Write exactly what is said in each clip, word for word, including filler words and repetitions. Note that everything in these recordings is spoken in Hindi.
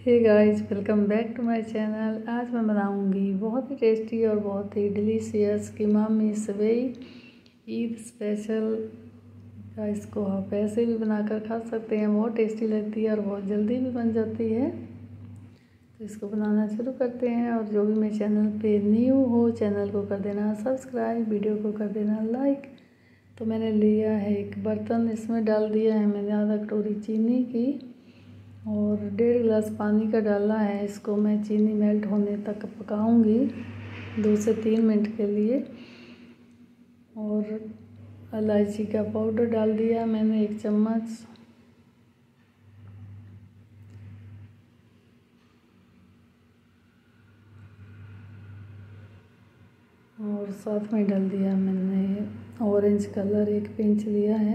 Hey guys, welcome back to my channel. आज मैं बनाऊंगी बहुत ही टेस्टी और बहुत ही डिलीशियस कीमा में सेवई ईद स्पेशल। या इसको आप ऐसे भी बनाकर खा सकते हैं, बहुत टेस्टी लगती है और बहुत जल्दी भी बन जाती है। तो इसको बनाना शुरू करते हैं। और जो भी मेरे चैनल पे न्यू हो, चैनल को कर देना सब्सक्राइब, वीडियो को कर देना लाइक। तो मैंने लिया है एक बर्तन, इसमें डाल दिया है मैंने आधा कटोरी चीनी की और डेढ़ गिलास पानी का डाला है। इसको मैं चीनी मेल्ट होने तक पकाऊंगी दो से तीन मिनट के लिए। और इलायची का पाउडर डाल दिया मैंने एक चम्मच, और साथ में डाल दिया मैंने ऑरेंज कलर एक पिंच लिया है।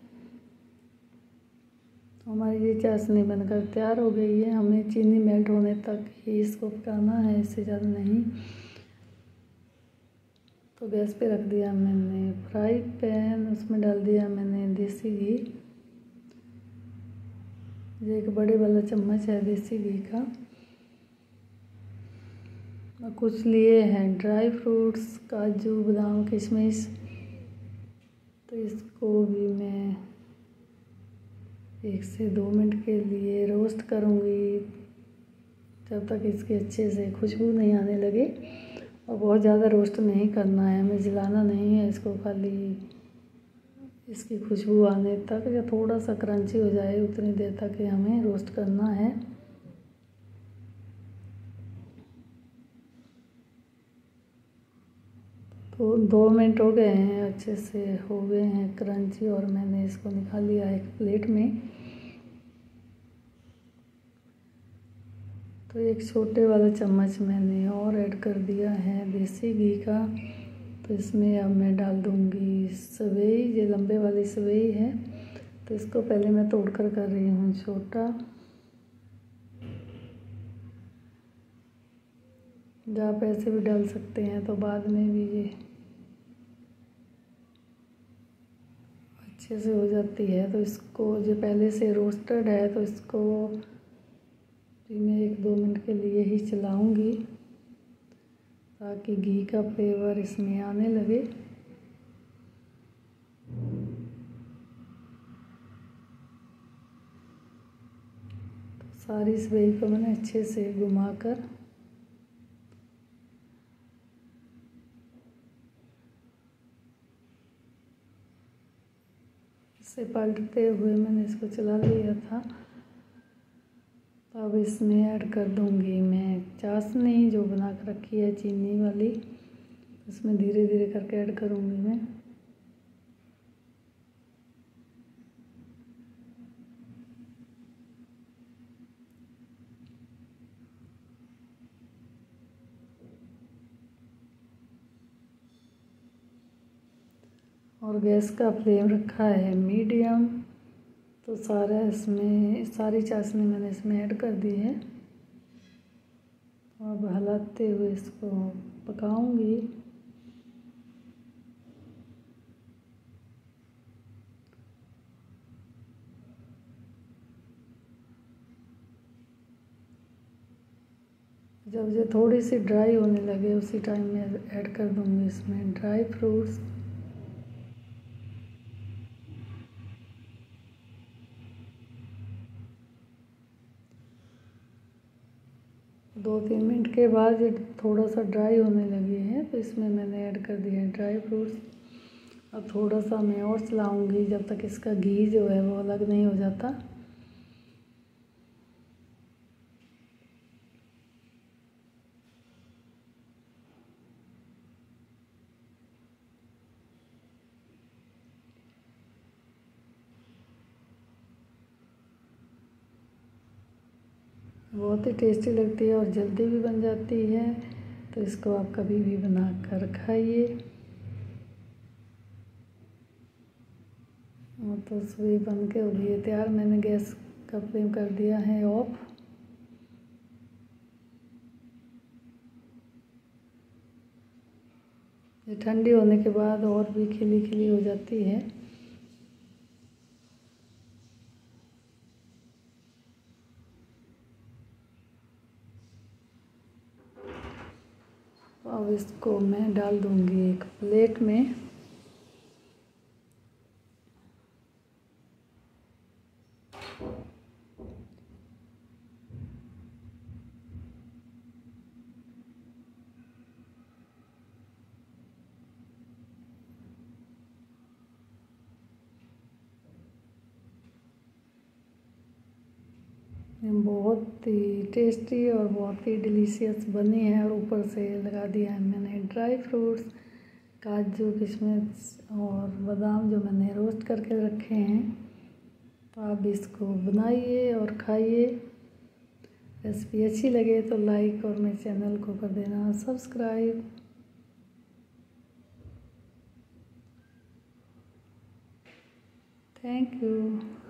हमारी ये चाशनी बनकर तैयार हो गई है। हमें चीनी मेल्ट होने तक ही इसको पकाना है, इससे ज़्यादा नहीं। तो गैस पे रख दिया मैंने फ्राई पैन, उसमें डाल दिया मैंने देसी घी। ये एक बड़े वाला चम्मच है देसी घी का। और कुछ लिए हैं ड्राई फ्रूट्स, काजू बादाम किशमिश। तो इसको भी मैं एक से दो मिनट के लिए रोस्ट करूँगी, जब तक इसकी अच्छे से खुशबू नहीं आने लगे। और बहुत ज़्यादा रोस्ट नहीं करना है, हमें जलाना नहीं है इसको, खाली इसकी खुशबू आने तक या थोड़ा सा क्रंची हो जाए उतनी देर तक ही हमें रोस्ट करना है। तो दो मिनट हो गए हैं, अच्छे से हो गए हैं क्रंची, और मैंने इसको निकाल लिया एक प्लेट में। तो एक छोटे वाला चम्मच मैंने और ऐड कर दिया है देसी घी का। तो इसमें अब मैं डाल दूँगी सेवई, ये लंबे वाली सेवई है। तो इसको पहले मैं तोड़कर कर रही हूँ छोटा। जो आप ऐसे भी डाल सकते हैं, तो बाद में भी ये अच्छे से हो जाती है। तो इसको जो पहले से रोस्टेड है, तो इसको भी मैं एक दो मिनट के लिए ही चलाऊंगी ताकि घी का फ्लेवर इसमें आने लगे। तो सारी सेवई को मैंने अच्छे से घुमाकर इसे पलटते हुए मैंने इसको चला लिया था। अब इसमें ऐड कर दूंगी मैं चाशनी जो बना कर रखी है चीनी वाली। इसमें धीरे धीरे करके ऐड करूंगी मैं। और गैस का फ्लेम रखा है मीडियम। तो सारा इसमें सारी चाशनी मैंने इसमें ऐड कर दी है। तो अब हिलाते हुए इसको पकाऊंगी। जब ये थोड़ी सी ड्राई होने लगे, उसी टाइम में ऐड कर दूंगी इसमें ड्राई फ्रूट्स। दो तीन मिनट के बाद ये थोड़ा सा ड्राई होने लगे हैं, तो इसमें मैंने ऐड कर दिए हैं ड्राई फ्रूट्स। अब थोड़ा सा मैं और चलाऊंगी जब तक इसका घी जो है वो अलग नहीं हो जाता। बहुत ही टेस्टी लगती है और जल्दी भी बन जाती है। तो इसको आप कभी भी बना कर खाइए। और तो सेवई बन के हो गई है तैयार। मैंने गैस का फ्लेम कर दिया है ऑफ। ये ठंडी होने के बाद और भी खिली खिली हो जाती है। अब इसको मैं डाल दूँगी एक प्लेट में। बहुत ही टेस्टी और बहुत ही डिलीशियस बनी है। और ऊपर से लगा दिया है मैंने ड्राई फ्रूट्स, काजू किशमिश और बादाम जो मैंने रोस्ट करके रखे हैं। तो आप इसको बनाइए और खाइए। रेसिपी अच्छी लगे तो लाइक और मेरे चैनल को कर देना सब्सक्राइब। Thank you.